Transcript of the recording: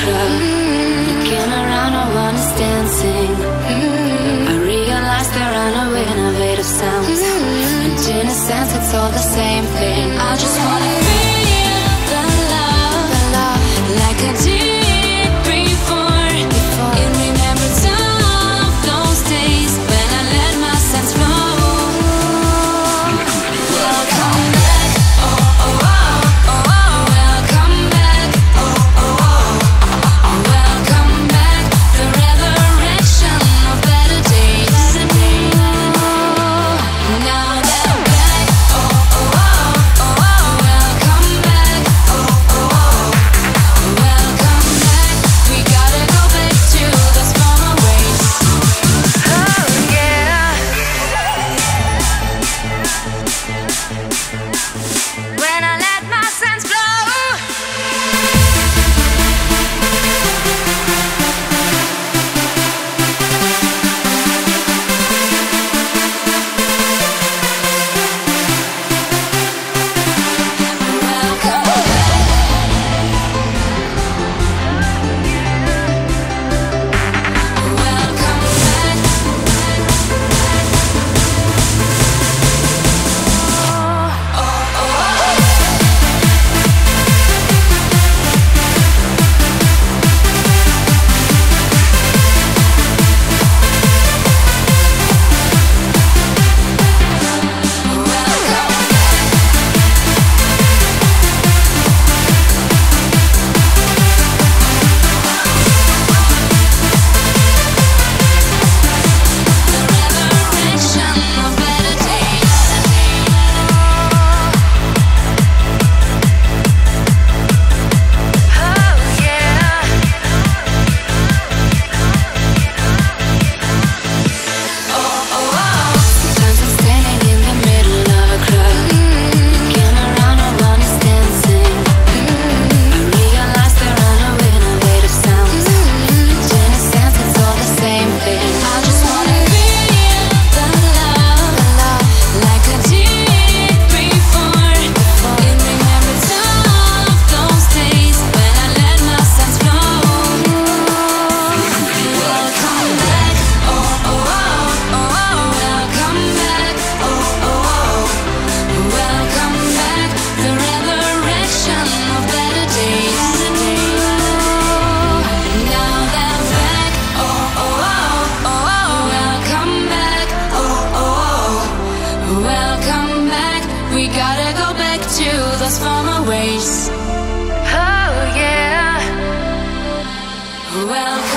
crowd. Looking around, no one is dancing. I realize there are no innovative sounds, and in a sense it's all the same thing. I just wanna feel the love, like a deep before, in remembrance of those days when I let my sense flow. Welcome back, oh oh oh oh oh. Welcome back, oh oh oh. Welcome back, the resurrection of better days. Now that I'm back, oh oh oh oh oh. Welcome back, oh oh oh. Welcome back, we gotta go back to those former ways. Oh yeah. When I let my sense flow. Welcome back, we gotta go back to those former ways. Oh yeah. Welcome.